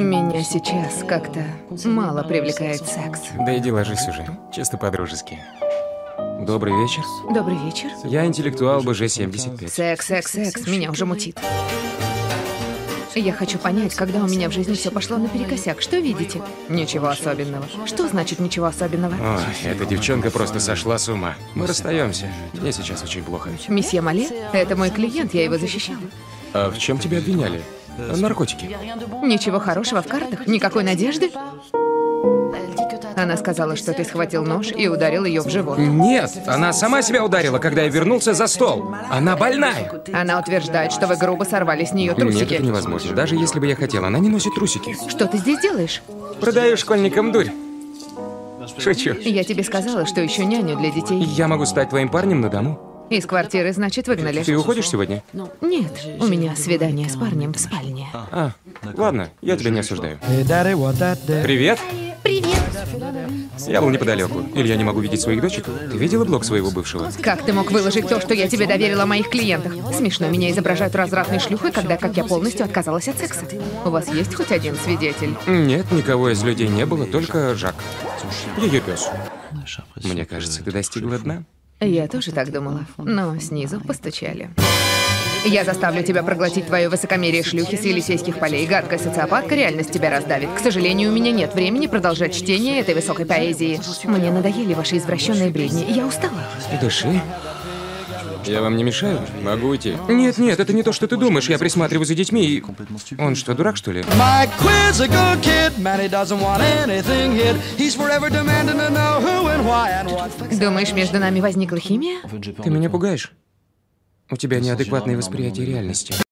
Меня сейчас как-то мало привлекает секс. Да иди ложись уже, чисто по-дружески. Добрый вечер. Добрый вечер. Я интеллектуал БЖ-75. Секс, меня уже мутит. Я хочу понять, когда у меня в жизни все пошло наперекосяк. Что видите? Ничего особенного. Что значит ничего особенного? Ой, эта девчонка просто сошла с ума. Мы расстаемся. Мне сейчас очень плохо. Месье Мале? Это мой клиент, я его защищала. А в чем тебя обвиняли? Наркотики. Ничего хорошего в картах? Никакой надежды? Она сказала, что ты схватил нож и ударил ее в живот. Нет, она сама себя ударила, когда я вернулся за стол. Она больная. Она утверждает, что вы грубо сорвали с нее трусики. Нет, это невозможно. Даже если бы я хотел, она не носит трусики. Что ты здесь делаешь? Продаю школьникам дурь. Шучу. Я тебе сказала, что ищу няню для детей. Я могу стать твоим парнем на дому. Из квартиры, значит, выгнали. Ты уходишь сегодня? Нет, у меня свидание с парнем в спальне. Ладно, я тебя не осуждаю. Привет. Привет. Я был неподалеку. Или я не могу видеть своих дочек? Ты видела блог своего бывшего? Как ты мог выложить то, что я тебе доверила о моих клиентах? Смешно, меня изображают развратной шлюхой, когда как я полностью отказалась от секса. У вас есть хоть один свидетель? Нет, никого из людей не было, только Жак. Ее пес. Мне кажется, ты достигла дна. Я тоже так думала, но снизу постучали. Я заставлю тебя проглотить твое высокомерие шлюхи с Елисейских полей. Гадкая социопатка, реальность тебя раздавит. К сожалению, у меня нет времени продолжать чтение этой высокой поэзии. Мне надоели ваши извращенные бредни. Я устала. Дыши. Я вам не мешаю? Могу уйти? Нет, это не то, что ты думаешь. Я присматриваю за детьми и... Он что, дурак, что ли? Думаешь, между нами возникла химия? Ты меня пугаешь. У тебя неадекватное восприятие реальности.